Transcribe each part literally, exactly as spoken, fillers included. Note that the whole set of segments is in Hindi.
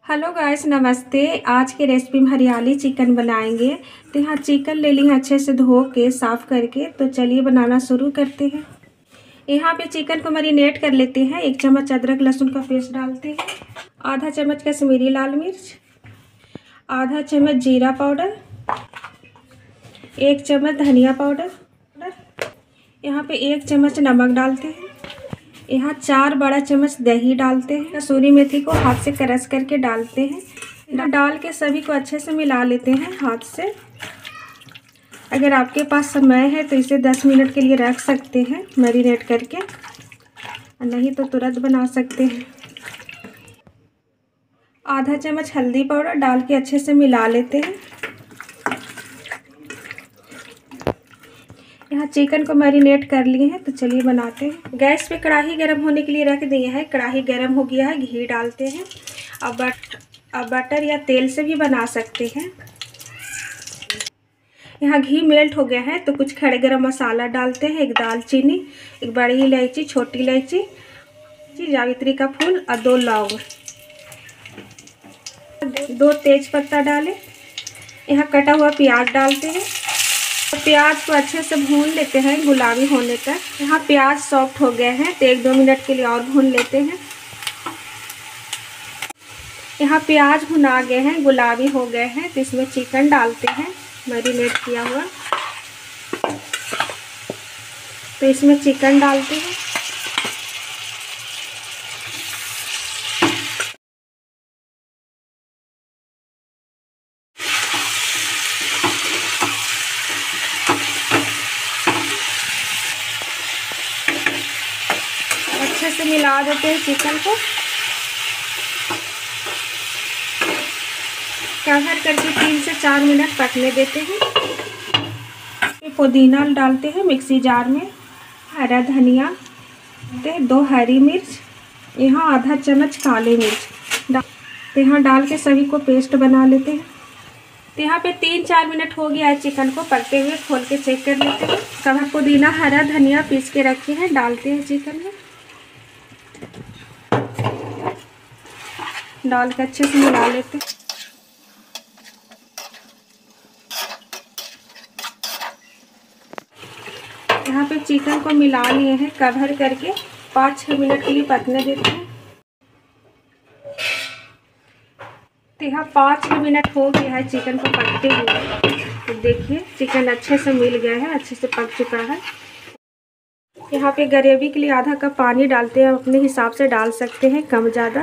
हेलो गाइस, नमस्ते। आज की रेसिपी में हरियाली चिकन बनाएंगे। तो यहाँ चिकन ले ली अच्छे से धो के साफ़ करके। तो चलिए बनाना शुरू करते हैं। यहाँ पे चिकन को मैरिनेट कर लेते हैं। एक चम्मच अदरक लहसुन का पेस्ट डालते हैं, आधा चम्मच कश्मीरी लाल मिर्च, आधा चम्मच जीरा पाउडर, एक चम्मच धनिया पाउडर, यहाँ पे एक चम्मच नमक डालते हैं। यहाँ चार बड़ा चम्मच दही डालते हैं। कसूरी मेथी को हाथ से क्रश करके डालते हैं। डाल के सभी को अच्छे से मिला लेते हैं हाथ से। अगर आपके पास समय है तो इसे दस मिनट के लिए रख सकते हैं मैरिनेट करके, नहीं तो तुरंत बना सकते हैं। आधा चम्मच हल्दी पाउडर डाल के अच्छे से मिला लेते हैं। यहाँ चिकन को मैरिनेट कर लिए हैं, तो चलिए बनाते हैं। गैस पे कढ़ाई गर्म होने के लिए रख दिए हैं। कढ़ाई गर्म हो गया है, घी डालते हैं। अब बट अब बटर या तेल से भी बना सकते हैं। यहाँ घी मेल्ट हो गया है, तो कुछ खड़े गरम मसाला डालते हैं। एक दालचीनी, एक बड़ी इलायची, छोटी इलायची, जावित्री का फूल और दो लौंग, दो तेज पत्ता डालें। यहाँ कटा हुआ प्याज डालते हैं। प्याज को अच्छे से भून लेते हैं गुलाबी होने तक। यहाँ प्याज सॉफ्ट हो गए हैं, तो एक दो मिनट के लिए और भून लेते हैं। यहाँ प्याज भुना गए हैं, गुलाबी हो गए हैं, तो इसमें चिकन डालते हैं मैरिनेट किया हुआ। तो इसमें चिकन डालते हैं। अच्छे से मिला देते हैं चिकन को। कवर करके तीन से चार मिनट पकने देते हैं। पुदीना डालते हैं मिक्सी जार में, हरा धनिया, दो हरी मिर्च, यहाँ आधा चम्मच काली मिर्च डाल तो यहाँ डाल के सभी को पेस्ट बना लेते हैं। तो यहाँ पे तीन चार मिनट हो गया है चिकन को पकते हुए। खोल के चेक कर लेते हैं। कवर पुदीना हरा धनिया पीस के रखे हैं, डालते हैं चिकन में। डाल के अच्छे से मिला लेते हैं। यहाँ पे चिकन को मिला लिए हैं, कवर करके पाँच छः मिनट के लिए पकने देते हैं। तो यहाँ पाँच छः मिनट हो गया है चिकन को पकते हुए। तो देखिए चिकन अच्छे से मिल गया है, अच्छे से पक चुका है। यहाँ पे ग्रेवी के लिए आधा कप पानी डालते हैं। अपने हिसाब से डाल सकते हैं, कम ज़्यादा।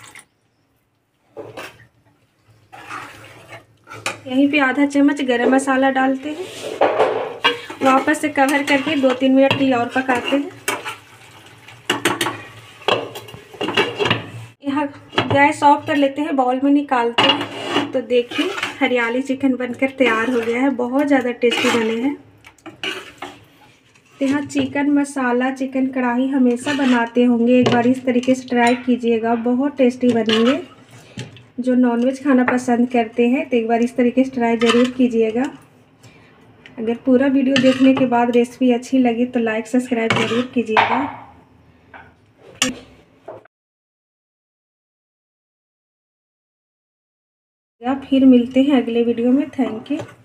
यहीं पे आधा चम्मच गरम मसाला डालते हैं। वापस से कवर करके दो तीन मिनट के लिए और पकाते हैं। यहाँ गैस ऑफ कर लेते हैं, बाउल में निकालते हैं। तो देखिए हरियाली चिकन बनकर तैयार हो गया है। बहुत ज़्यादा टेस्टी बने हैं। तो यहाँ चिकन मसाला, चिकन कढ़ाई हमेशा बनाते होंगे, एक बार इस तरीके से ट्राई कीजिएगा, बहुत टेस्टी बनेंगे। जो नॉनवेज खाना पसंद करते हैं तो एक बार इस तरीके से ट्राई ज़रूर कीजिएगा। अगर पूरा वीडियो देखने के बाद रेसिपी अच्छी लगी तो लाइक सब्सक्राइब ज़रूर कीजिएगा। फिर मिलते हैं अगले वीडियो में। Thank you.